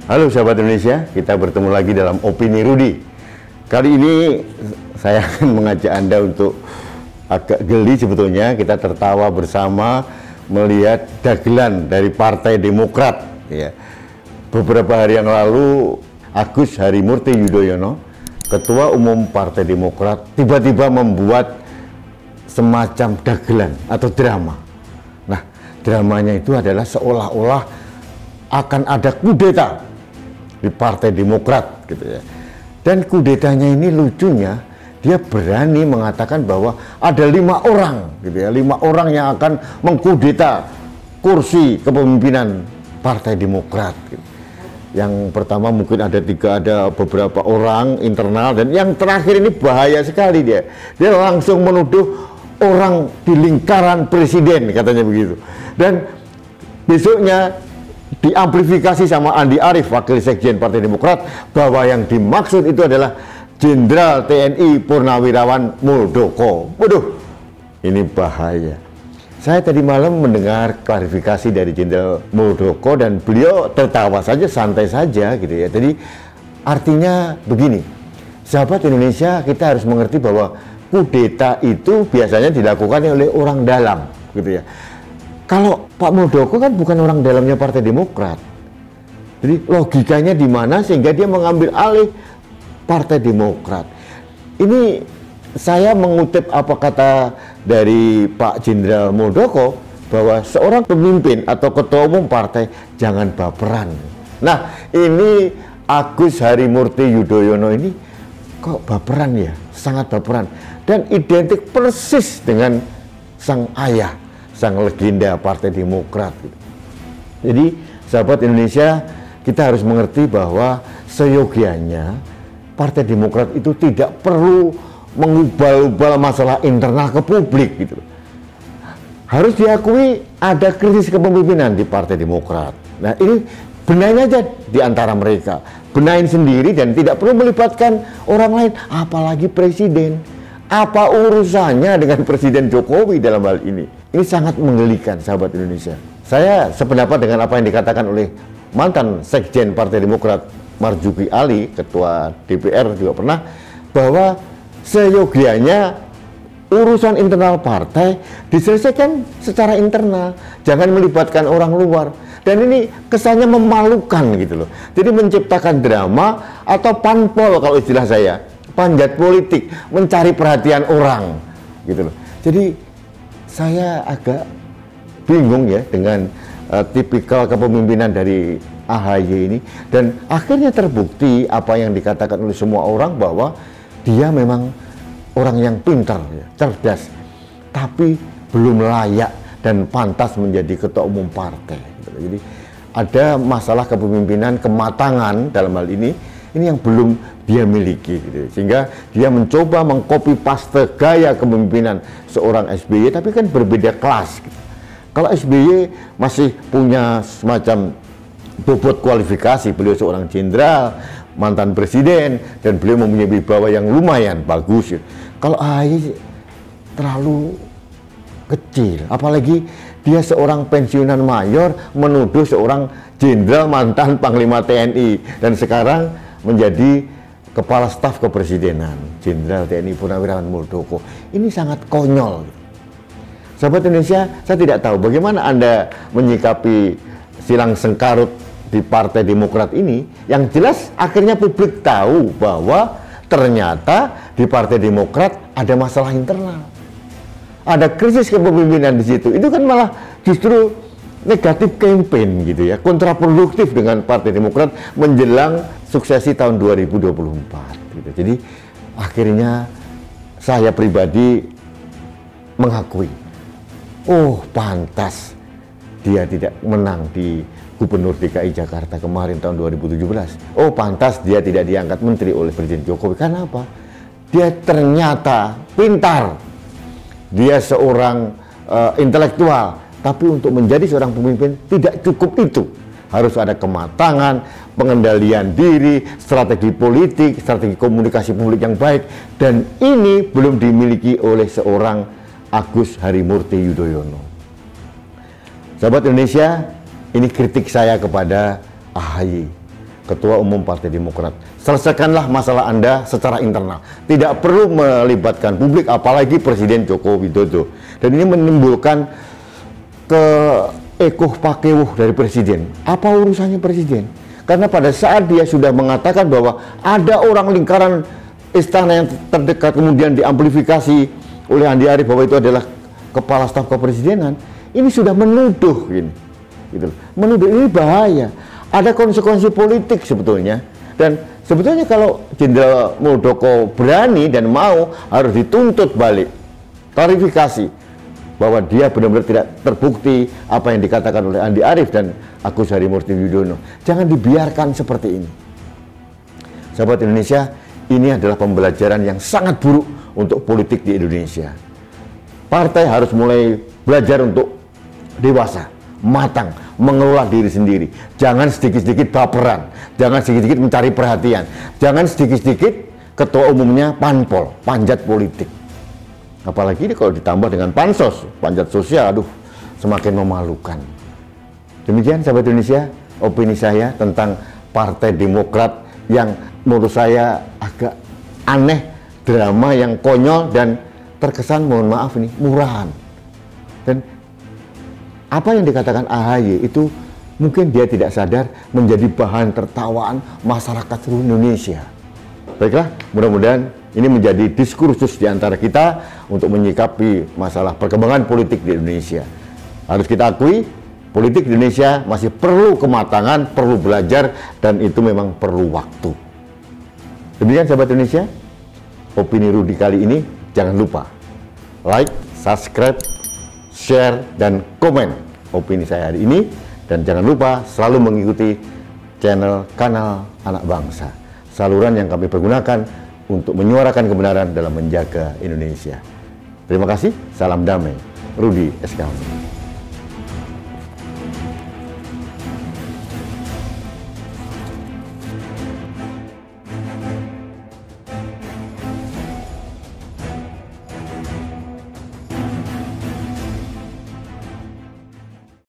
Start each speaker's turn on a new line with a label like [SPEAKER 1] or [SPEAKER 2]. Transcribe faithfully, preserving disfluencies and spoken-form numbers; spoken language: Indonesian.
[SPEAKER 1] Halo sahabat Indonesia, kita bertemu lagi dalam Opini Rudi. Kali ini saya akan mengajak Anda untuk agak geli sebetulnya. Kita tertawa bersama melihat dagelan dari Partai Demokrat. Ya. Beberapa hari yang lalu Agus Harimurti Yudhoyono, Ketua Umum Partai Demokrat, tiba-tiba membuat semacam dagelan atau drama. Nah, dramanya itu adalah seolah-olah akan ada kudeta di Partai Demokrat gitu ya. Dan kudetanya ini lucunya, dia berani mengatakan bahwa ada lima orang gitu ya, lima orang yang akan mengkudeta kursi kepemimpinan Partai Demokrat gitu. Yang pertama mungkin ada tiga, ada beberapa orang internal, dan yang terakhir ini bahaya sekali dia. Dia langsung menuduh orang di lingkaran presiden, katanya begitu. Dan besoknya diamplifikasi sama Andi Arief, Wakil Sekjen Partai Demokrat, bahwa yang dimaksud itu adalah Jenderal T N I Purnawirawan Muldoko. Waduh, ini bahaya. Saya tadi malam mendengar klarifikasi dari Jenderal Muldoko dan beliau tertawa saja, santai saja gitu ya. Jadi artinya begini, sahabat Indonesia, kita harus mengerti bahwa kudeta itu biasanya dilakukan oleh orang dalam gitu ya. Kalau Pak Muldoko kan bukan orang dalamnya Partai Demokrat. Jadi logikanya di mana sehingga dia mengambil alih Partai Demokrat. Ini saya mengutip apa kata dari Pak Jenderal Muldoko, bahwa seorang pemimpin atau ketua umum partai jangan baperan. Nah, ini Agus Harimurti Yudhoyono ini kok baperan ya, sangat baperan. Dan identik persis dengan sang ayah, sang legenda Partai Demokrat. Jadi sahabat Indonesia, kita harus mengerti bahwa seyogianya Partai Demokrat itu tidak perlu mengubal-ubal masalah internal ke publik gitu. Harus diakui ada krisis kepemimpinan di Partai Demokrat. Nah, ini benahin aja di antara mereka, benahin sendiri dan tidak perlu melibatkan orang lain, apalagi presiden. Apa urusannya dengan Presiden Jokowi dalam hal ini? Ini sangat menggelikan sahabat Indonesia. Saya sependapat dengan apa yang dikatakan oleh mantan Sekjen Partai Demokrat Marzuki Ali, Ketua D P R juga pernah, bahwa seyogianya urusan internal partai diselesaikan secara internal, jangan melibatkan orang luar. Dan ini kesannya memalukan gitu loh. Jadi menciptakan drama atau panpol kalau istilah saya, panjat politik, mencari perhatian orang gitu loh. Jadi saya agak bingung ya dengan uh, tipikal kepemimpinan dari A H Y ini, dan akhirnya terbukti apa yang dikatakan oleh semua orang bahwa dia memang orang yang pintar ya, cerdas, tapi belum layak dan pantas menjadi ketua umum partai gitu. Jadi ada masalah kepemimpinan, kematangan dalam hal ini ini yang belum dia miliki gitu. Sehingga dia mencoba mengcopy paste gaya kepemimpinan seorang S B Y, tapi kan berbeda kelas gitu. Kalau S B Y masih punya semacam bobot kualifikasi, beliau seorang jenderal, mantan presiden, dan beliau mempunyai wibawa yang lumayan bagus ya. Kalau A H Y terlalu kecil, apalagi dia seorang pensiunan mayor menuduh seorang jenderal mantan Panglima T N I dan sekarang menjadi Kepala Staf Kepresidenan, Jenderal T N I Purnawirawan Muldoko. Ini sangat konyol. Sahabat Indonesia, saya tidak tahu bagaimana Anda menyikapi silang sengkarut di Partai Demokrat ini. Yang jelas akhirnya publik tahu bahwa ternyata di Partai Demokrat ada masalah internal, ada krisis kepemimpinan di situ. Itu kan malah justru negatif campaign gitu ya, kontraproduktif dengan Partai Demokrat menjelang suksesi tahun dua ribu dua puluh empat gitu. Jadi akhirnya saya pribadi mengakui, oh pantas dia tidak menang di Gubernur D K I Jakarta kemarin tahun dua ribu tujuh belas. Oh pantas dia tidak diangkat menteri oleh Presiden Jokowi. Karena apa? Dia ternyata pintar, dia seorang uh, intelektual, tapi untuk menjadi seorang pemimpin tidak cukup itu. Harus ada kematangan, pengendalian diri, strategi politik, strategi komunikasi publik yang baik, dan ini belum dimiliki oleh seorang Agus Harimurti Yudhoyono. Sahabat Indonesia, ini kritik saya kepada A H Y. Ketua Umum Partai Demokrat. Selesaikanlah masalah Anda secara internal. Tidak perlu melibatkan publik, apalagi Presiden Joko Widodo. Dan ini menimbulkan ke ekoh pakewuh dari Presiden. Apa urusannya Presiden? Karena pada saat dia sudah mengatakan bahwa ada orang lingkaran istana yang terdekat kemudian diamplifikasi oleh Andi Arief bahwa itu adalah kepala staf kepresidenan, ini sudah menuduh gini. Gitu. Menuduh, ini bahaya. Ada konsekuensi politik sebetulnya, dan sebetulnya kalau Jenderal Muldoko berani dan mau, harus dituntut balik, klarifikasi bahwa dia benar-benar tidak terbukti apa yang dikatakan oleh Andi Arief dan Agus Harimurti Yudhoyono. Jangan dibiarkan seperti ini. Sahabat Indonesia, ini adalah pembelajaran yang sangat buruk untuk politik di Indonesia. Partai harus mulai belajar untuk dewasa, matang, mengelola diri sendiri. Jangan sedikit-sedikit baperan, jangan sedikit-sedikit mencari perhatian, jangan sedikit-sedikit ketua umumnya panpol, panjat politik. Apalagi ini kalau ditambah dengan pansos, panjat sosial, aduh, semakin memalukan. Demikian sahabat Indonesia, opini saya tentang Partai Demokrat yang menurut saya agak aneh, drama yang konyol dan terkesan, mohon maaf ini, murahan. Dan apa yang dikatakan A H Y itu mungkin dia tidak sadar menjadi bahan tertawaan masyarakat seluruh Indonesia. Baiklah, mudah-mudahan ini menjadi diskursus di antara kita untuk menyikapi masalah perkembangan politik di Indonesia. Harus kita akui, politik di Indonesia masih perlu kematangan, perlu belajar, dan itu memang perlu waktu. Demikian sahabat Indonesia, opini Rudy kali ini. Jangan lupa like, subscribe, share, dan komen opini saya hari ini, dan jangan lupa selalu mengikuti channel kanal Anak Bangsa, saluran yang kami pergunakan untuk menyuarakan kebenaran dalam menjaga Indonesia. Terima kasih, salam damai, Rudy S K.